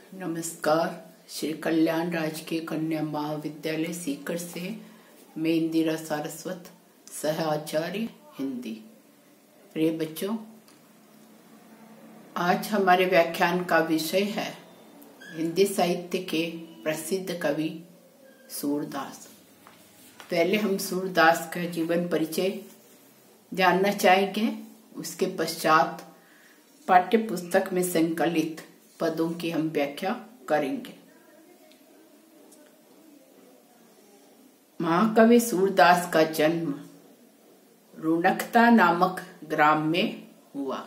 नमस्कार। श्री कल्याण राजकीय कन्या महाविद्यालय सीकर से मैं इंदिरा सारस्वत, सह आचार्य हिंदी। प्रिय बच्चों, आज हमारे व्याख्यान का विषय है हिंदी साहित्य के प्रसिद्ध कवि सूरदास। पहले हम सूरदास का जीवन परिचय जानना चाहेंगे, उसके पश्चात पाठ्य पुस्तक में संकलित पदों की हम व्याख्या करेंगे। महाकवि सूरदास का जन्म रुणकता नामक ग्राम में हुआ।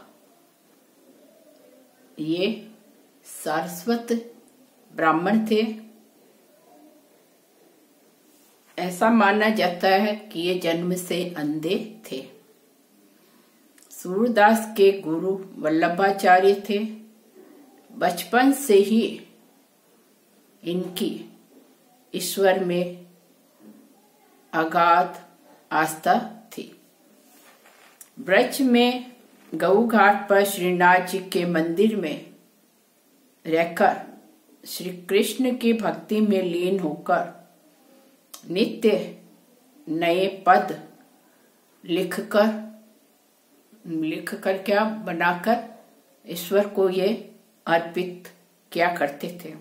ये सारस्वत ब्राह्मण थे। ऐसा माना जाता है कि ये जन्म से अंधे थे। सूरदास के गुरु वल्लभाचार्य थे। बचपन से ही इनकी ईश्वर में अगाध आस्था थी। ब्रज में गऊ घाट पर श्रीनाथ जी के मंदिर में रहकर श्री कृष्ण की भक्ति में लीन होकर नित्य नए पद लिखकर क्या बनाकर ईश्वर को ये अर्पित क्या करते थे।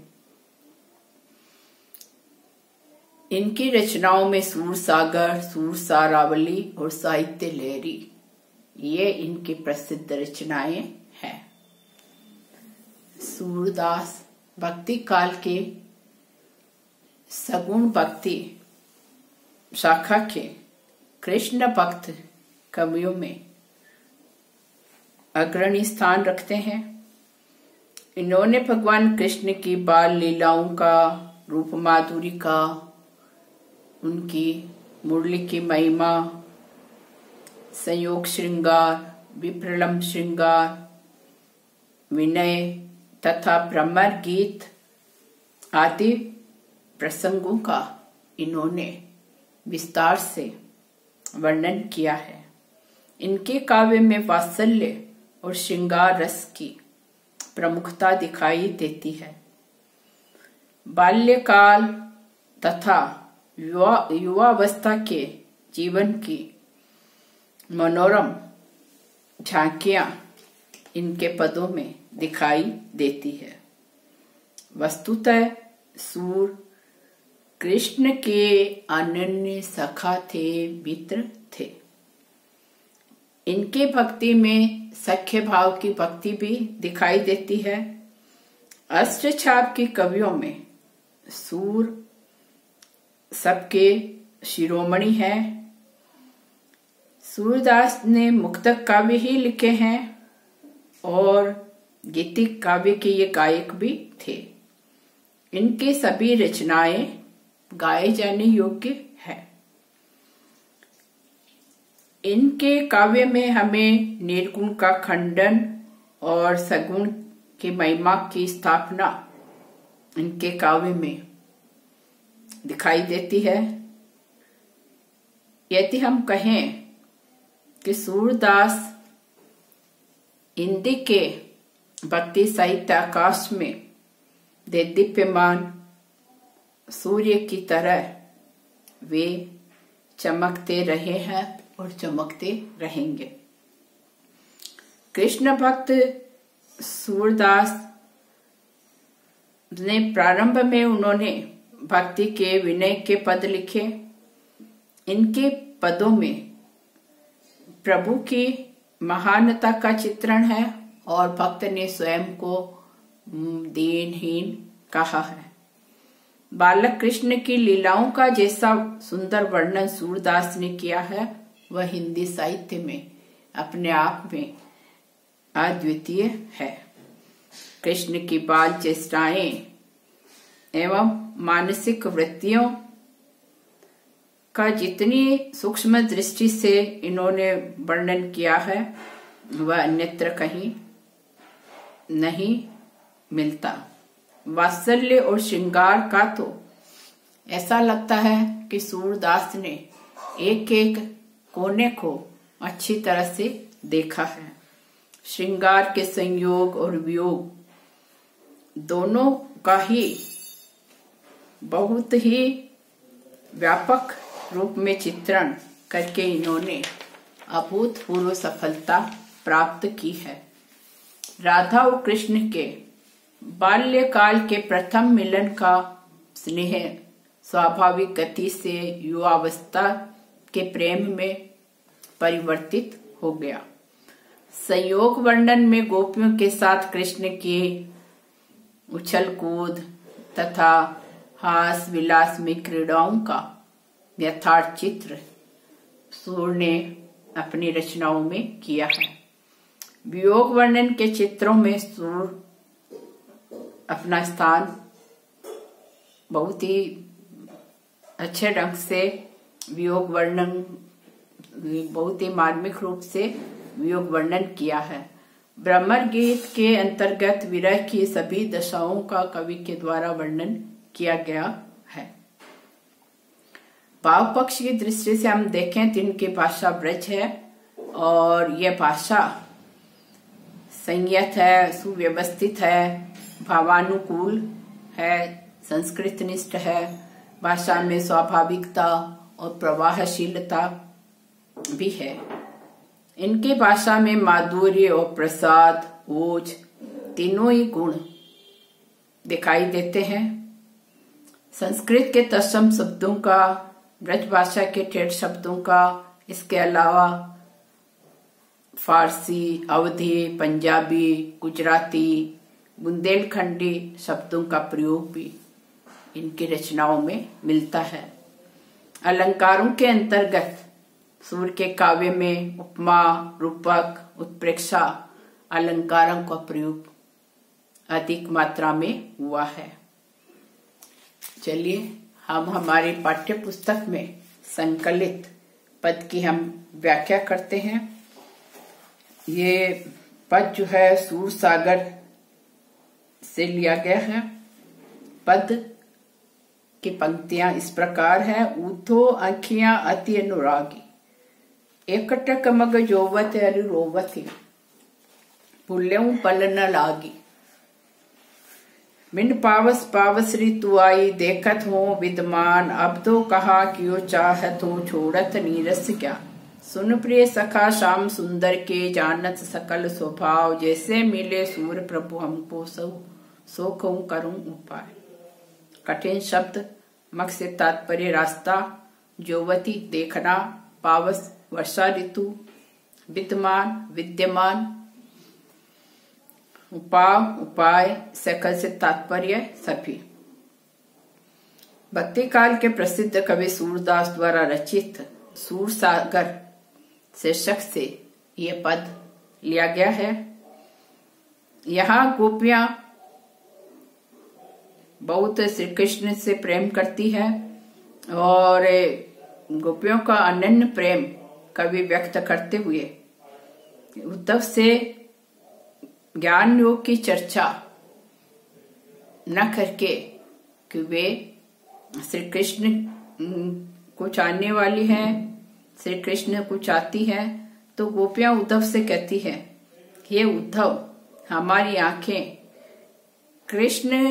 इनकी रचनाओं में सूर सागर, सूर सारावली और साहित्य लहरी, ये इनकी प्रसिद्ध रचनाएं हैं। सूरदास भक्ति काल के सगुण भक्ति शाखा के कृष्ण भक्त कवियों में अग्रणी स्थान रखते हैं। इन्होंने भगवान कृष्ण की बाल लीलाओं का, रूप माधुरी का, उनकी मुरली की महिमा, संयोग श्रृंगार, विप्रलंब श्रृंगार, विनय तथा भ्रमर गीत आदि प्रसंगों का इन्होंने विस्तार से वर्णन किया है। इनके काव्य में वात्सल्य और श्रृंगार रस की प्रमुखता दिखाई देती है। बाल्यकाल तथा युवावस्था के जीवन की मनोरम झांकियां इनके पदों में दिखाई देती है। वस्तुतः सूर कृष्ण के अनन्य सखा थे, मित्र थे। इनके भक्ति में सख्य भाव की भक्ति भी दिखाई देती है। अष्टछाप की कवियों में सूर सबके शिरोमणि है। सूरदास ने मुक्तक काव्य ही लिखे हैं और गीतिक काव्य के ये गायक भी थे। इनकी सभी रचनाएं गाए जाने योग्य है। इनके काव्य में हमें निर्गुण का खंडन और सगुण की महिमा की स्थापना इनके काव्य में दिखाई देती है। यदि हम कहें कि सूरदास हिंदी के भक्ति साहित्य आकाश में देदीप्यमान सूर्य की तरह वे चमकते रहे हैं और चमकते रहेंगे। कृष्ण भक्त सूरदास ने प्रारंभ में उन्होंने भक्ति के विनय के पद लिखे। इनके पदों में प्रभु की महानता का चित्रण है और भक्त ने स्वयं को दीनहीन कहा है। बालक कृष्ण की लीलाओं का जैसा सुंदर वर्णन सूरदास ने किया है, वह हिंदी साहित्य में अपने आप में अद्वितीय है। कृष्ण की बाल चेष्टाएं एवं मानसिक वृत्तियों का जितनी सूक्ष्म दृष्टि से इन्होंने वर्णन किया है, वह अन्यत्र कहीं नहीं मिलता। वात्सल्य और श्रृंगार का तो ऐसा लगता है कि सूरदास ने एक एक कोने को अच्छी तरह से देखा है। श्रृंगार के संयोग और वियोग दोनों का ही बहुत ही व्यापक रूप में चित्रण करके इन्होंने अभूतपूर्व सफलता प्राप्त की है। राधा और कृष्ण के बाल्यकाल के प्रथम मिलन का स्नेह स्वाभाविक गति से युवावस्था के प्रेम में परिवर्तित हो गया। संयोग वर्णन में गोपियों के साथ कृष्ण की उछल कूद तथा हास विलास में क्रीड़ाओं का यथार्थ चित्र सूर ने अपनी रचनाओं में किया है। वियोग वर्णन के चित्रों में सूर अपना स्थान बहुत ही अच्छे ढंग से वियोग वर्णन, बहुत ही मार्मिक रूप से वियोग वर्णन किया है। ब्रह्मर गीत के अंतर्गत विरह की सभी दशाओं का कवि के द्वारा वर्णन किया गया है। भाव पक्ष की दृष्टि से हम देखें तो इनकी भाषा ब्रज है और यह भाषा संयत है, सुव्यवस्थित है, भावानुकूल है, संस्कृत निष्ठ है। भाषा में स्वाभाविकता और प्रवाहशीलता भी है। इनकी भाषा में माधुर्य और प्रसाद, ओज तीनों ही गुण दिखाई देते हैं। संस्कृत के तत्सम शब्दों का, ब्रज भाषा के ठेठ शब्दों का, इसके अलावा फारसी, अवधी, पंजाबी, गुजराती, बुंदेलखंडी शब्दों का प्रयोग भी इनकी रचनाओं में मिलता है। अलंकारों के अंतर्गत सूर के काव्य में उपमा, रूपक, उत्प्रेक्षा अलंकारों का प्रयोग अधिक मात्रा में हुआ है। चलिए हम हमारी पाठ्य पुस्तक में संकलित पद की हम व्याख्या करते हैं। ये पद जो है सूर सागर से लिया गया है। पद की पंक्तियां इस प्रकार है। ऊधो आँखियां अति अनुरागी, एकटक मग जोवत अरु रोवती, भूल्यों पल न लागी। बिन पावस पावसरी तू आई, देखत हो विद्यमान, अब तो कहा क्यों चाहत हो, छोड़त नीरस क्या। सुन प्रिय सखा श्याम सुंदर के, जानत सकल स्वभाव, जैसे मिले सूर प्रभु हमको सो कहूं करूं उपाय। कठिन शब्द, मक से तात्पर्य रास्ता, जोवती देखना, पावस वर्षा ऋतु, विद्यमान विद्यमान, उपाय सकल से तात्पर्य सभी। भक्ति काल के प्रसिद्ध कवि सूरदास द्वारा रचित सूर सागर शीर्षक से ये पद लिया गया है। यहाँ गोपियां बहुत श्री कृष्ण से प्रेम करती है और गोपियों का अनन्य प्रेम कवि व्यक्त करते हुए उद्धव से ज्ञान योग की चर्चा न करके कि वे श्री कृष्ण को चाहने वाली हैं, श्री कृष्ण को चाहती है, तो गोपियां उद्धव से कहती है, हे उद्धव, हमारी आंखें कृष्ण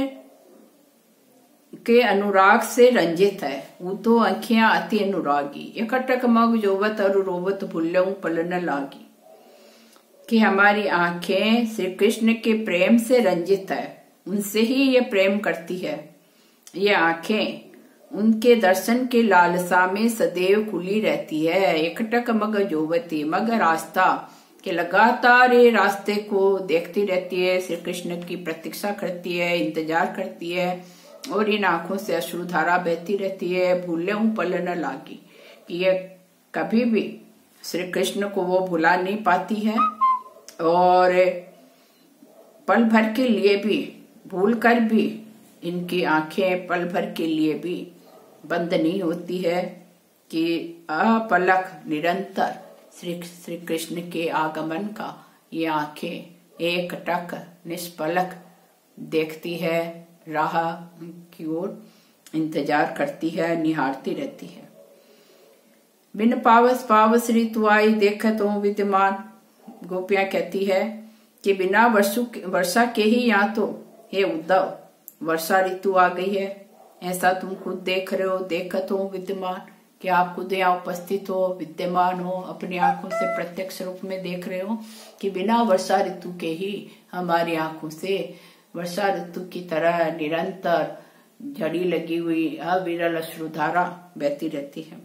के अनुराग से रंजित है। उद्धव आंखियां अति अनुरागी, एकटक मग जोवत और रोवत भूल्यों पल न लागी, कि हमारी आंखें श्री कृष्ण के प्रेम से रंजित है, उनसे ही ये प्रेम करती है। ये आंखें उनके दर्शन के लालसा में सदैव खुली रहती है। एकटक मग जोवती, मग रास्ता के लगातार ये रास्ते को देखती रहती है, श्री कृष्ण की प्रतीक्षा करती है, इंतजार करती है और इन आंखों से अश्रुधारा बहती रहती है। भूल्यों पल न लागी, ये कभी भी श्री कृष्ण को वो भुला नहीं पाती है और पल भर के लिए भी, भूल कर भी इनकी आंखें पल भर के लिए भी बंद नहीं होती है कि अपलक निरंतर श्री कृष्ण के आगमन का ये आंखें एक टक निष्पलक देखती है, राह की ओर इंतजार करती है, निहारती रहती है। बिन पावस पावस ऋतु आई, देखत हो विद्यमान। गोपियां कहती है कि बिना वर्षा के ही यहाँ तो हे उद्धव वर्षा ऋतु आ गई है, ऐसा तुम खुद देख रहे हो, देखत हो विद्यमान, कि आप खुद यहाँ उपस्थित हो, विद्यमान हो, अपनी आंखों से प्रत्यक्ष रूप में देख रहे हो कि बिना वर्षा ऋतु के ही हमारी आंखों से वर्षा ऋतु की तरह निरंतर झड़ी लगी हुई अविरल अश्रुधारा बहती रहती है।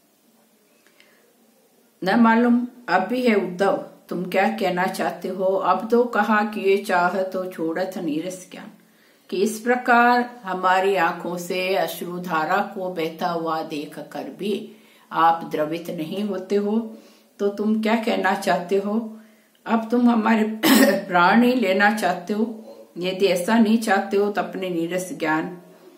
न मालूम अब भी है उद्धव, तुम क्या कहना चाहते हो। अब तो कहा कि ये चाह तो छोड़त नीरस ज्ञान, कि इस प्रकार हमारी आंखों से अश्रुधारा को बहता हुआ देख कर भी आप द्रवित नहीं होते हो, तो तुम क्या कहना चाहते हो। अब तुम हमारे प्राण ही लेना चाहते हो। यदि ऐसा नहीं चाहते हो तो अपने नीरस ज्ञान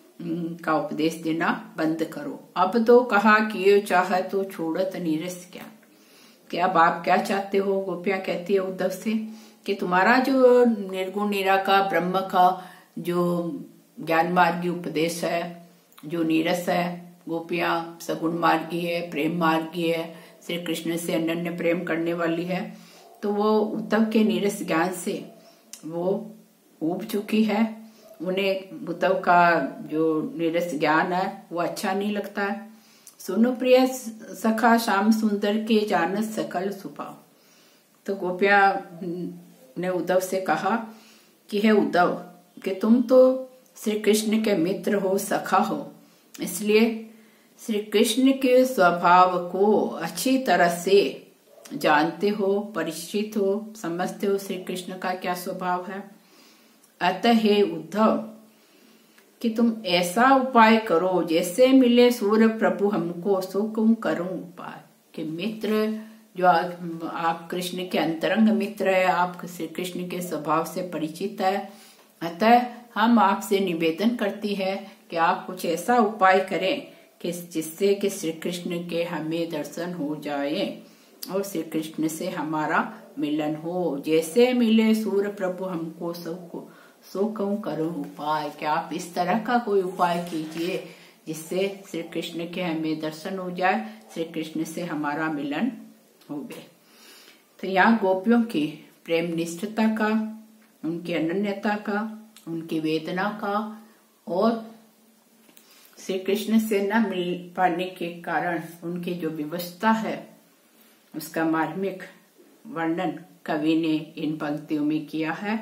का उपदेश देना बंद करो। अब तो कहा कि ये चाह तो छोड़त नीरस ज्ञान, कि अब आप क्या चाहते हो। गोपियां कहती है उद्धव से कि तुम्हारा जो निर्गुण निराकार ब्रह्म का जो ज्ञान मार्गी उपदेश है, जो नीरस है, गोपियां सगुण मार्गी है, प्रेम मार्गी है, श्री कृष्ण से अनन्य प्रेम करने वाली है, तो वो उद्धव के नीरस ज्ञान से वो ऊब चुकी है। उन्हें उद्धव का जो नीरस ज्ञान है वो अच्छा नहीं लगता है। सुनो प्रिय सखा श्याम सुंदर के जानत सकल सुभाव। तो गोपियां ने उद्धव से कहा कि हे उद्धव, कि तुम तो श्री कृष्ण के मित्र हो, सखा हो, इसलिए श्री कृष्ण के स्वभाव को अच्छी तरह से जानते हो, परिचित हो, समझते हो श्री कृष्ण का क्या स्वभाव है। अतः हे उद्धव, कि तुम ऐसा उपाय करो जैसे मिले सूर्य प्रभु हमको, सो तुम करो उपाय। कि मित्र जो आप कृष्ण के अंतरंग मित्र है, आप श्री कृष्ण के स्वभाव से परिचित है, अतः हम आपसे निवेदन करती है कि आप कुछ ऐसा उपाय करें कि जिससे कि श्री कृष्ण के हमें दर्शन हो जाए और श्री कृष्ण से हमारा मिलन हो। जैसे मिले सूर्य प्रभु हमको, सबको सो कहूं करो उपाय। क्या आप इस तरह का कोई उपाय कीजिए जिससे श्री कृष्ण के हमें दर्शन हो जाए, श्री कृष्ण से हमारा मिलन हो गए। तो यहाँ गोपियों की प्रेम निष्ठता का, उनकी अनन्यता का, उनकी वेदना का और श्री कृष्ण से न मिल पाने के कारण उनकी जो विवशता है उसका मार्मिक वर्णन कवि ने इन पंक्तियों में किया है।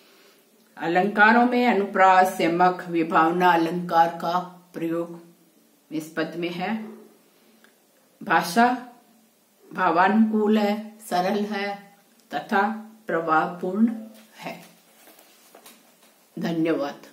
अलंकारों में अनुप्रास, यमक, विभावना अलंकार का प्रयोग इस पद में है। भाषा भावानुकूल है, सरल है तथा प्रभावपूर्ण है। धन्यवाद।